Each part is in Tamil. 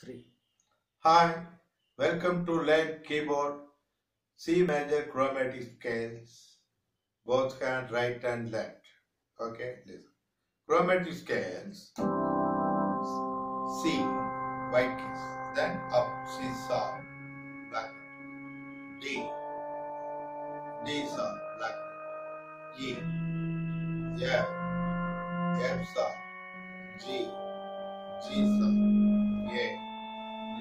3. Hi, welcome to Learn Keyboard C major chromatic scales, both hand right and left. Okay, listen. Chromatic scales, C, white keys, then up, C sharp, black note, D sharp, black note, E, F sharp, G sharp, A, B,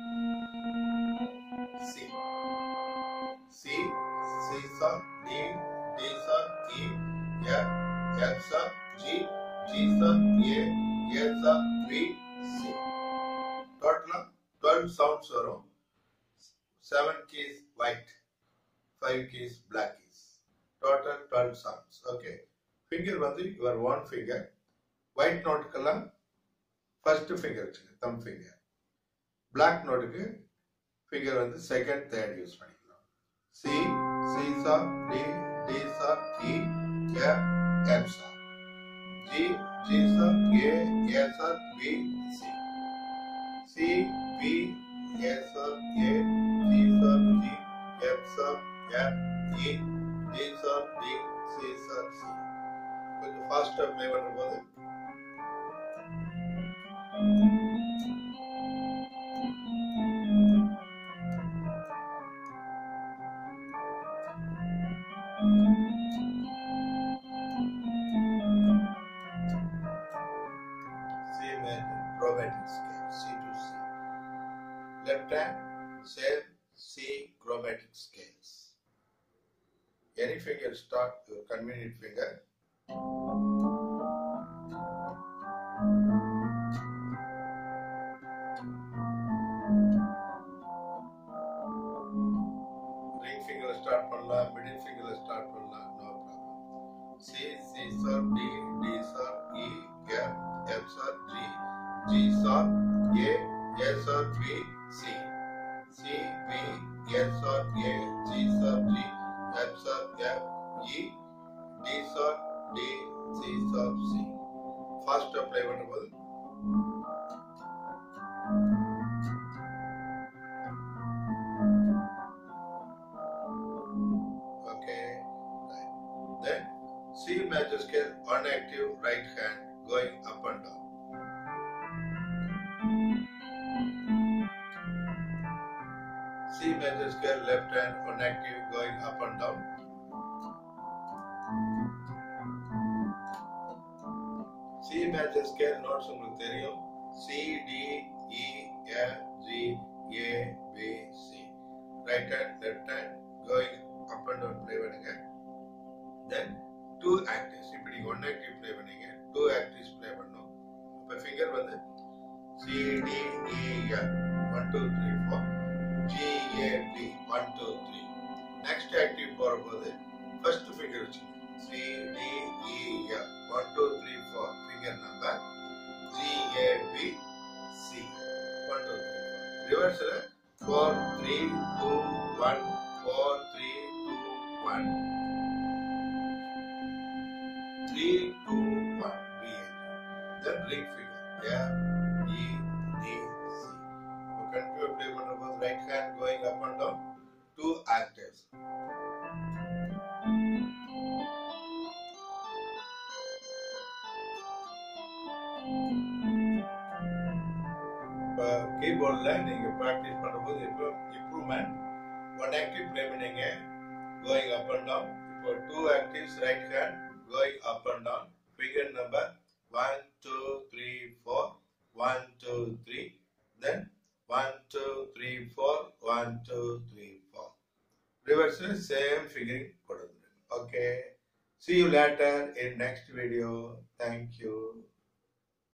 C sharp, D sharp, E, F sharp, G sharp, A sharp, B, C. Total 12 sounds varum. 7 keys white, 5 keys black keys. Total 12 sounds. Okay. Finger vandu your one finger. White note kala first finger, thumb finger. Black note ku finger vandu second, third use panikalam. C sharp, D sharp, E, F sharp, G sharp, A sharp, B, C, B, A sharp, A, G sharp, G, F sharp, F, E, D sharp, D, C sharp, C. கொஞ்சம் ஃபாஸ்டா ப்ளே பண்ணும்போது chromatic scale, C to C. Left hand, same C chromatic scales. Any finger start your convenient finger. Ring finger start பண்ணலாம், middle finger start பண்ணலாம், no problem. C sharp, D sharp, E, F sharp, G sharp, A sharp, B, C, B, A sharp, A, G sharp, G, F sharp, F, E, D sharp, D, C sharp, C. Fast apply பண்ணும்போது okay, right. Then C major scale, one active right hand going up and down. C major scale, left hand, one active going up and down. C major scale notes உங்களுக்கு தெரியும். C, D, E, F, G, A, B, C. Right hand, left hand going up and down play பண்ணுங்க. Then two actives. இப்படி one active play பண்ணீங்க, two actives play பண்ணணும். இப்ப finger வந்து C, D, E, F, 1, 2, 3, 4. G, A, B, 1, 2, 3. Next active போகும்போது first finger வச்சுக்கோங்க. C, D, E, F, 1, 2, 3, 4. Finger number G, A, B, C. 1, 2, 3, 4. Reverse 4, 3, 2, 1, 4, 3, 2, 1. 3, 2, 1. B, A. Then ring finger. F, E, D, C. Continue play பண்ணும்போது right hand going up and down, two octaves. இப்போ கீபோர்ட்ல நீங்க பிராக்டிஸ் பண்ணும்போது இப்போ இம்ப்ரூவ்மெண்ட், one active play பண்ணீங்க going up and down. இப்போ two actives right hand going up and down. Finger number 1, 2, 3, 4. 1, 2, 3. Then 1, 2, 3, 4. 1, 2, 3, 4. Reverse same fingering. Okay. See you later in next video. Thank you.